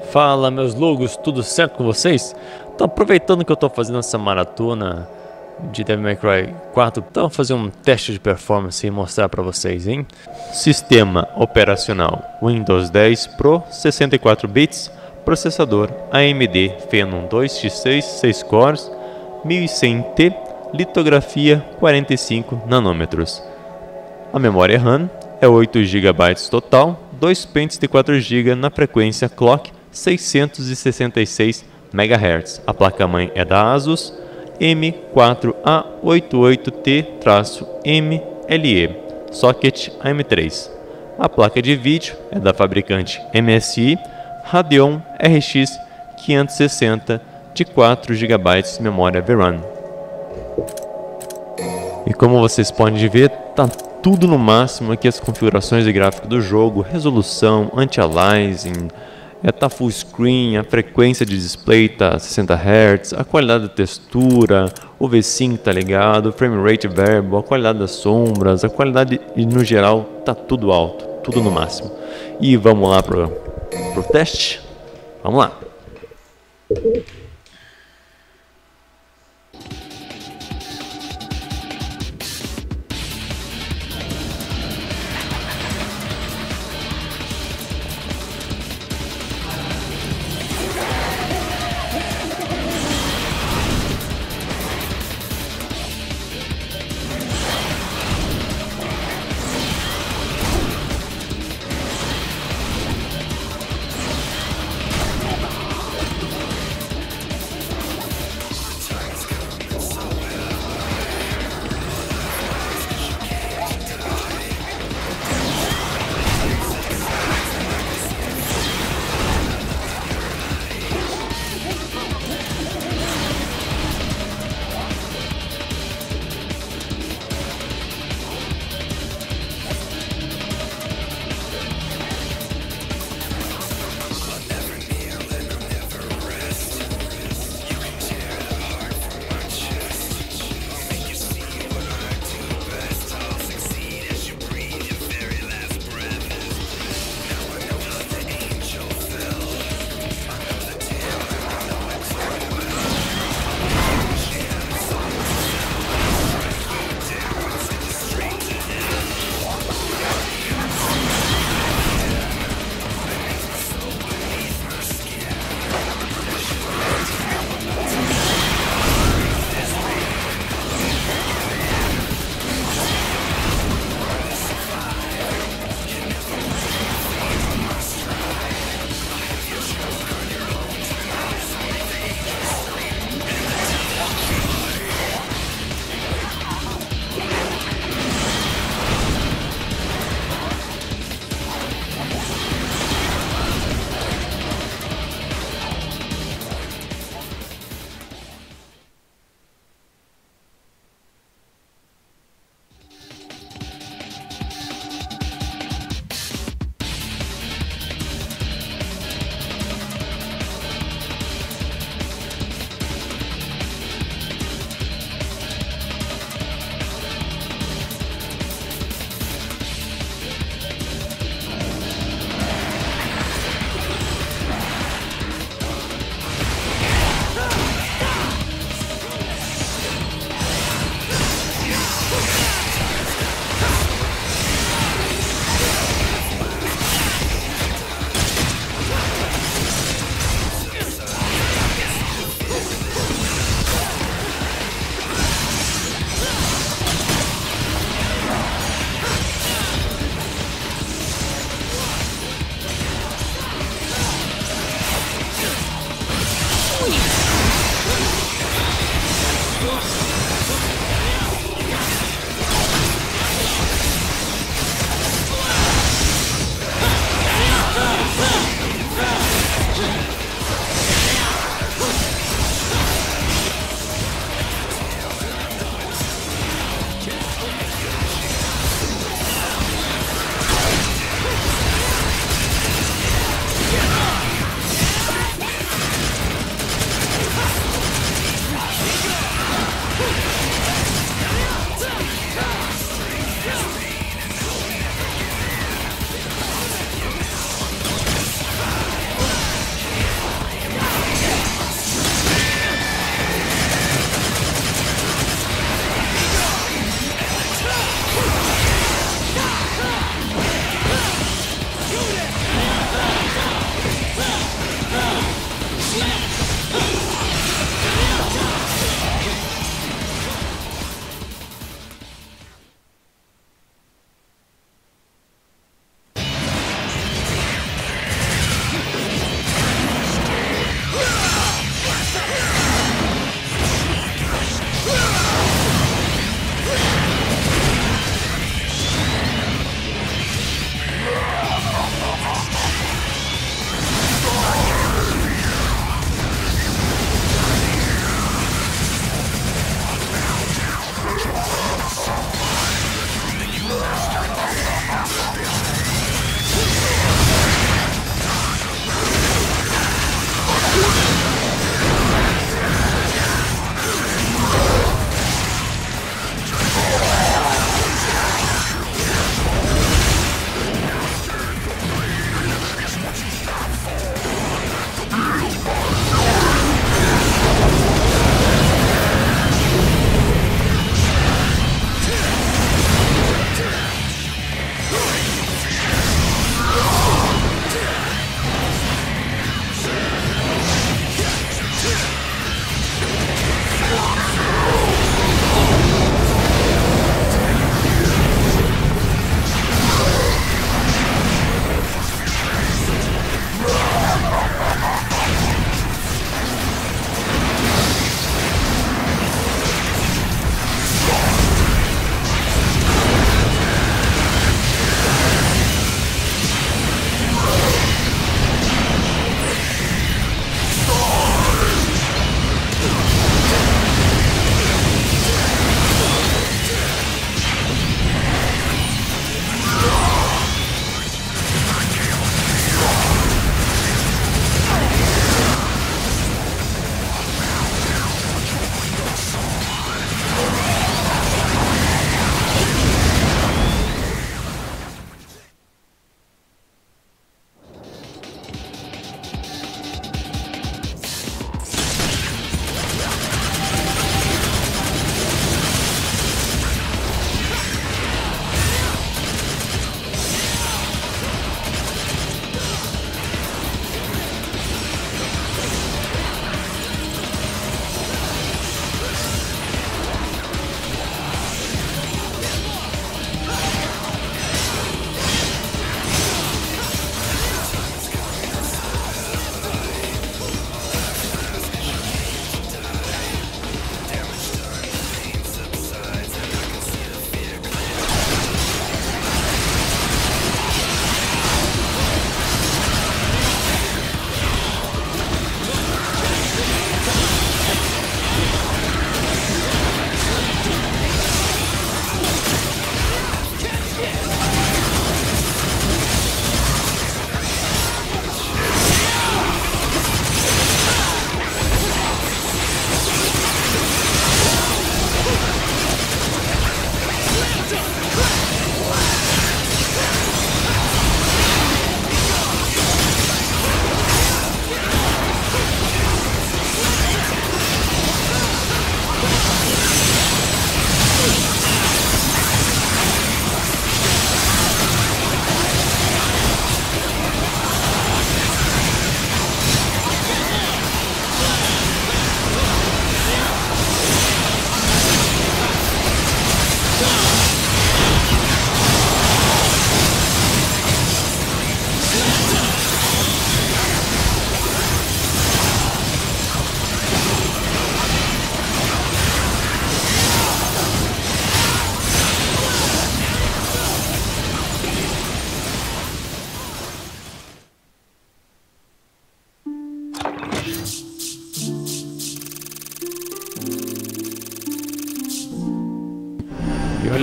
Fala, meus logos, tudo certo com vocês? Tô aproveitando que eu tô fazendo essa maratona de Devil May Cry 4, então vou fazer um teste de performance e mostrar pra vocês, hein? Sistema operacional Windows 10 Pro 64 bits, processador AMD Phenom 2x6 6 cores, 1100T, litografia 45 nanômetros. A memória RAM é 8 GB total, 2 pentes de 4 GB na frequência clock 666 MHz. A placa-mãe é da ASUS M4A88T-MLE, socket AM3. A placa de vídeo é da fabricante MSI Radeon RX 560 de 4 GB de memória VRAM. E como vocês podem ver, tá tudo no máximo aqui as configurações de gráfico do jogo, resolução, anti-aliasing, tá full screen, a frequência de display tá 60 Hz, a qualidade da textura, o V5 tá ligado, o frame rate variable, a qualidade das sombras, a qualidade no geral tá tudo alto, tudo no máximo. E vamos lá pro teste? Vamos lá!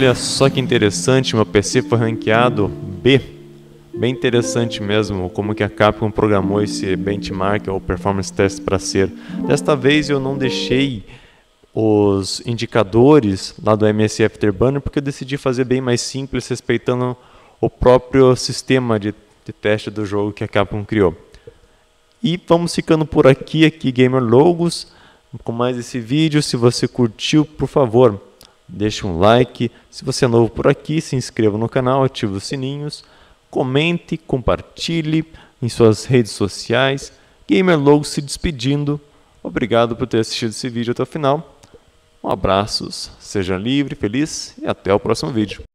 Olha só que interessante, meu PC foi ranqueado B. Bem interessante mesmo como que a Capcom programou esse benchmark ou performance test para ser. Desta vez eu não deixei os indicadores lá do MSI Afterburner porque eu decidi fazer bem mais simples, respeitando o próprio sistema de teste do jogo que a Capcom criou. E vamos ficando por aqui Gamer Logos, com mais esse vídeo. Se você curtiu, por favor, deixe um like. Se você é novo por aqui, se inscreva no canal, ative os sininhos, comente, compartilhe em suas redes sociais. Gamer Logos se despedindo. Obrigado por ter assistido esse vídeo até o final. Um abraço, seja livre, feliz e até o próximo vídeo.